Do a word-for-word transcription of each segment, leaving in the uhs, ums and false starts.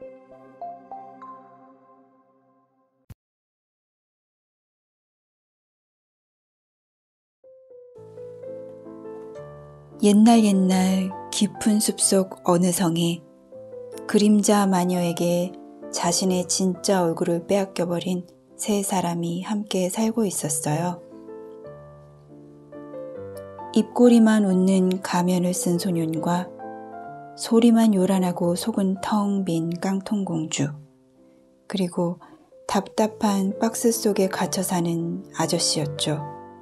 옛날 옛날 깊은 숲속 어느 성에 그림자 마녀에게 자신의 진짜 얼굴을 빼앗겨버린 세 사람이 함께 살고 있었어요. 입꼬리만 웃는 가면을 쓴 소년과 소리만 요란하고 속은 텅 빈 깡통공주, 그리고 답답한 박스 속에 갇혀 사는 아저씨였죠.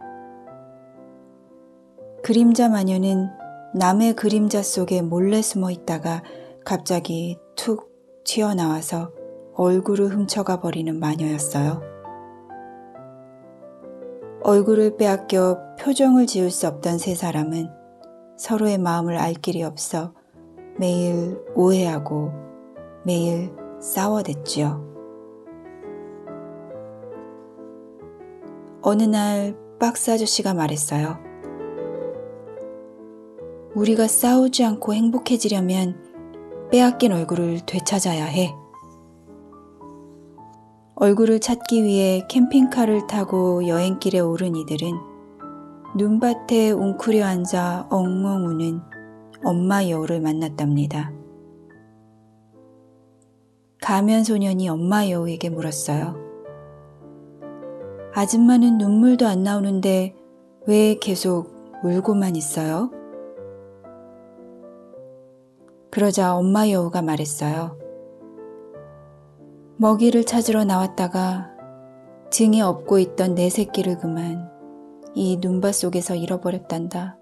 그림자 마녀는 남의 그림자 속에 몰래 숨어 있다가 갑자기 툭 튀어나와서 얼굴을 훔쳐가 버리는 마녀였어요. 얼굴을 빼앗겨 표정을 지을 수 없던 세 사람은 서로의 마음을 알 길이 없어 매일 오해하고 매일 싸워댔지요. 어느 날 박스 아저씨가 말했어요. 우리가 싸우지 않고 행복해지려면 빼앗긴 얼굴을 되찾아야 해. 얼굴을 찾기 위해 캠핑카를 타고 여행길에 오른 이들은 눈밭에 웅크려 앉아 엉엉 우는 엄마 여우를 만났답니다. 가면 소년이 엄마 여우에게 물었어요. 아줌마는 눈물도 안 나오는데 왜 계속 울고만 있어요? 그러자 엄마 여우가 말했어요. 먹이를 찾으러 나왔다가 등에 업고 있던 내 새끼를 그만 이 눈밭 속에서 잃어버렸단다.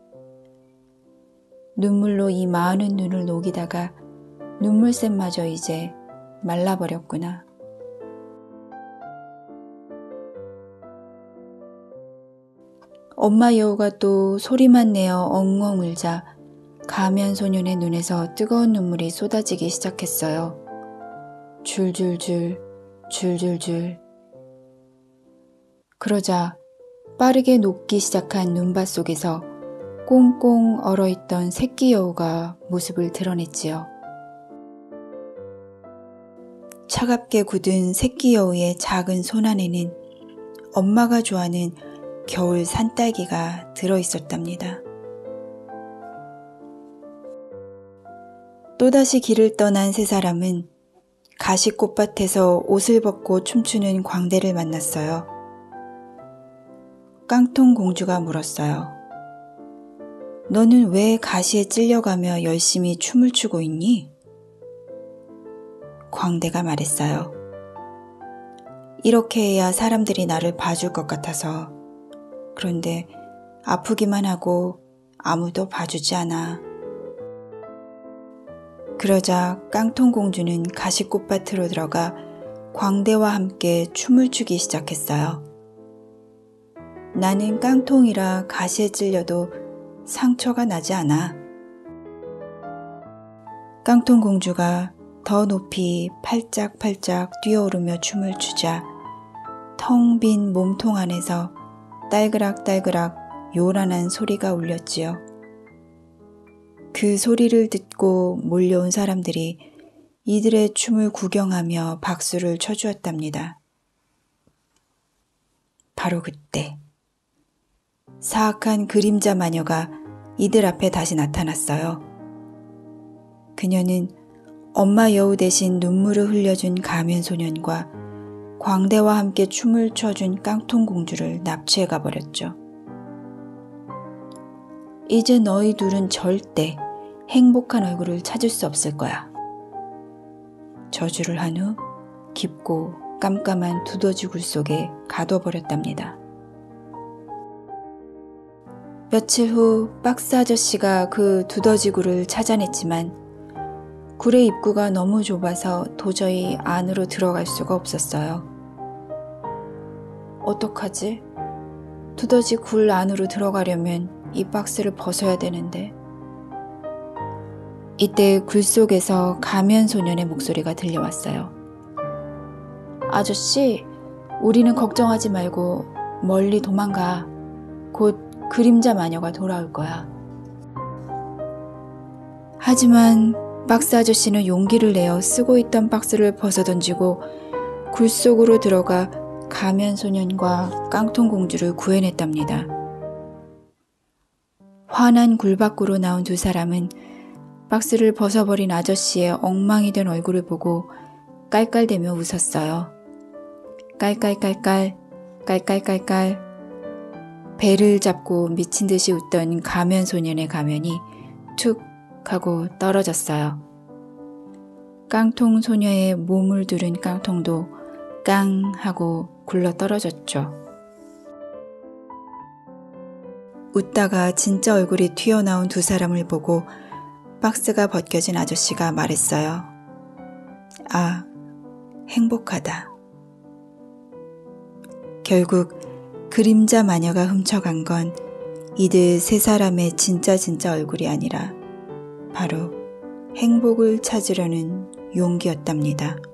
눈물로 이 많은 눈을 녹이다가 눈물샘마저 이제 말라버렸구나. 엄마 여우가 또 소리만 내어 엉엉 울자 가면 소년의 눈에서 뜨거운 눈물이 쏟아지기 시작했어요. 줄줄줄, 줄줄줄. 그러자 빠르게 녹기 시작한 눈밭 속에서 꽁꽁 얼어있던 새끼 여우가 모습을 드러냈지요. 차갑게 굳은 새끼 여우의 작은 손 안에는 엄마가 좋아하는 겨울 산딸기가 들어있었답니다. 또다시 길을 떠난 세 사람은 가시꽃밭에서 옷을 벗고 춤추는 광대를 만났어요. 깡통 공주가 물었어요. 너는 왜 가시에 찔려가며 열심히 춤을 추고 있니? 광대가 말했어요. 이렇게 해야 사람들이 나를 봐줄 것 같아서. 그런데 아프기만 하고 아무도 봐주지 않아. 그러자 깡통공주는 가시꽃밭으로 들어가 광대와 함께 춤을 추기 시작했어요. 나는 깡통이라 가시에 찔려도 상처가 나지 않아. 깡통공주가 더 높이 팔짝팔짝 뛰어오르며 춤을 추자 텅 빈 몸통 안에서 딸그락딸그락 요란한 소리가 울렸지요. 그 소리를 듣고 몰려온 사람들이 이들의 춤을 구경하며 박수를 쳐주었답니다. 바로 그때 사악한 그림자 마녀가 이들 앞에 다시 나타났어요. 그녀는 엄마 여우 대신 눈물을 흘려준 가면 소년과 광대와 함께 춤을 춰준 깡통공주를 납치해 가버렸죠. 이제 너희 둘은 절대 행복한 얼굴을 찾을 수 없을 거야. 저주를 한 후 깊고 깜깜한 두더지 굴 속에 가둬버렸답니다. 며칠 후 박스 아저씨가 그 두더지 굴을 찾아냈지만 굴의 입구가 너무 좁아서 도저히 안으로 들어갈 수가 없었어요. 어떡하지? 두더지 굴 안으로 들어가려면 이 박스를 벗어야 되는데. 이때 굴 속에서 가면 소년의 목소리가 들려왔어요. 아저씨, 우리는 걱정하지 말고 멀리 도망가. 곧 그림자 마녀가 돌아올 거야. 하지만 박스 아저씨는 용기를 내어 쓰고 있던 박스를 벗어던지고 굴 속으로 들어가 가면 소년과 깡통 공주를 구해냈답니다. 화난 굴 밖으로 나온 두 사람은 박스를 벗어버린 아저씨의 엉망이 된 얼굴을 보고 깔깔대며 웃었어요. 깔깔깔깔, 깔깔깔깔. 배를 잡고 미친 듯이 웃던 가면 소년의 가면이 툭 하고 떨어졌어요. 깡통 소녀의 몸을 두른 깡통도 깡 하고 굴러 떨어졌죠. 웃다가 진짜 얼굴이 튀어나온 두 사람을 보고 박스가 벗겨진 아저씨가 말했어요. 아, 행복하다. 결국 그림자 마녀가 훔쳐간 건 이들 세 사람의 진짜 진짜 얼굴이 아니라 바로 행복을 찾으려는 용기였답니다.